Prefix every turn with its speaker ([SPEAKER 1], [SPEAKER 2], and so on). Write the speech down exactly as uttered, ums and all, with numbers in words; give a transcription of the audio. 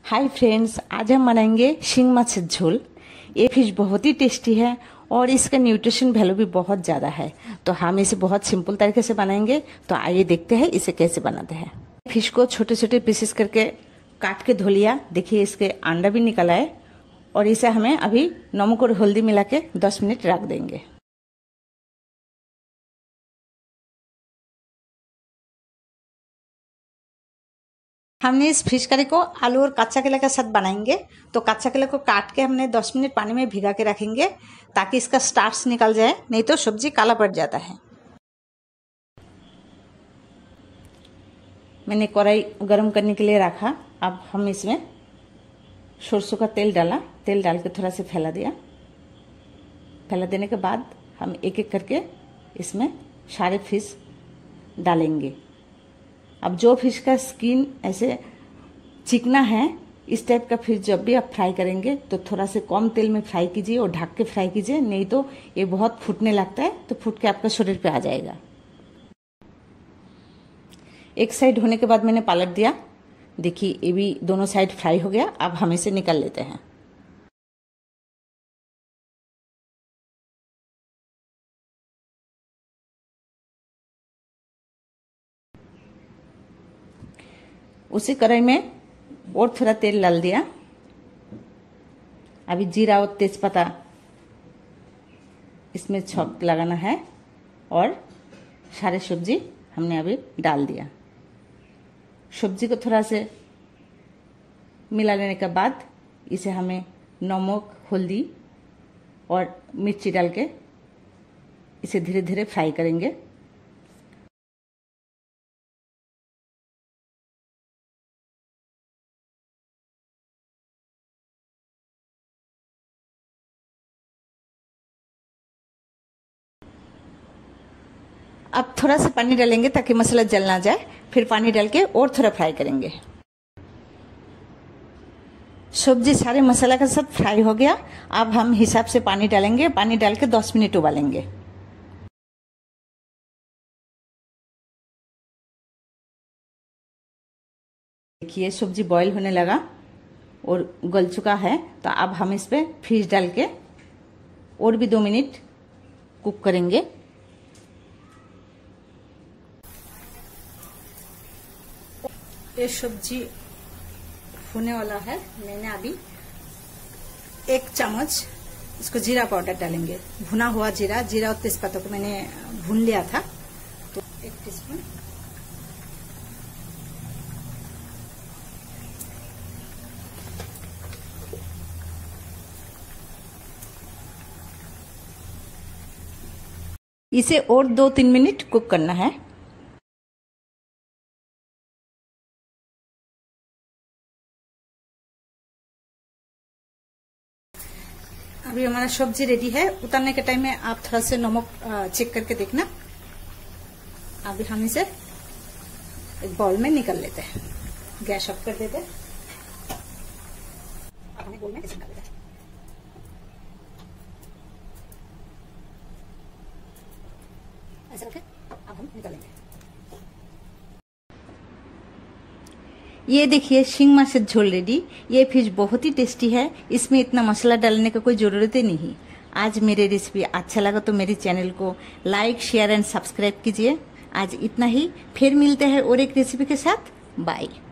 [SPEAKER 1] Hi friends, आज हम बनाएंगे शिंग माछ झोल। ये फिश बहुत ही टेस्टी है और इसका न्यूट्रिशन वैल्यू भी बहुत ज़्यादा है। तो हम इसे बहुत सिंपल तरीके से बनाएंगे। तो आइए देखते हैं इसे कैसे बनाते हैं। फिश को छोटे छोटे पीसेस करके काट के धो लिया। देखिए इसके अंडा भी निकला है और इसे हमें अभी नमक और हल्दी मिला के दस मिनट रख देंगे। हमने इस फिश करी को आलू और कच्चा केला के साथ बनाएंगे। तो कच्चा केला को काट के हमने दस मिनट पानी में भिगा के रखेंगे ताकि इसका स्टार्च निकल जाए, नहीं तो सब्जी काला पड़ जाता है। मैंने कढ़ाई गरम करने के लिए रखा। अब हम इसमें सरसों का तेल डाला। तेल डाल के थोड़ा सा फैला दिया। फैला देने के बाद हम एक एक करके इसमें सारे फिश डालेंगे। अब जो फिश का स्किन ऐसे चिकना है, इस टाइप का फिश जब भी आप फ्राई करेंगे तो थोड़ा से कम तेल में फ्राई कीजिए और ढक के फ्राई कीजिए, नहीं तो ये बहुत फूटने लगता है तो फूट के आपका शरीर पे आ जाएगा। एक साइड होने के बाद मैंने पलट दिया। देखिए ये भी दोनों साइड फ्राई हो गया। अब हम इसे निकाल लेते हैं। उसी कढ़ाई में और थोड़ा तेल डाल दिया। अभी जीरा और तेजपत्ता इसमें छौंक लगाना है और सारे सब्जी हमने अभी डाल दिया। सब्जी को थोड़ा से मिला लेने के बाद इसे हमें नमक, हल्दी और मिर्ची डाल के इसे धीरे धीरे फ्राई करेंगे। अब थोड़ा सा पानी डालेंगे ताकि मसाला जल ना जाए। फिर पानी डाल के और थोड़ा फ्राई करेंगे। सब्जी सारे मसाला के साथ फ्राई हो गया। अब हम हिसाब से पानी डालेंगे। पानी डाल के दस मिनट उबालेंगे। देखिए सब्जी बॉईल होने लगा और गल चुका है। तो अब हम इस पे फिश डाल के और भी दो मिनट कुक करेंगे। ये सब्जी होने वाला है। मैंने अभी एक चम्मच इसको जीरा पाउडर डालेंगे। भुना हुआ जीरा जीरा और तेजपत्ता को मैंने भून लिया था। तो एक टीस्पून, इसे और दो तीन मिनट कुक करना है। अभी हमारा सब्जी रेडी है। उतारने के टाइम में आप थोड़ा से नमक चेक करके देखना। अभी हम इसे एक बाउल में निकाल लेते हैं। गैस ऑफ कर देते हैं। अब हमें बाउल में इसे निकाल लेते हैं। ऐसे रखें। अब हम निकालेंगे। ये देखिए शिंग माछ झोल रेडी। ये फिश बहुत ही टेस्टी है। इसमें इतना मसाला डालने का कोई जरूरत ही नहीं। आज मेरी रेसिपी अच्छा लगा तो मेरे चैनल को लाइक, शेयर एंड सब्सक्राइब कीजिए। आज इतना ही। फिर मिलते हैं और एक रेसिपी के साथ। बाय।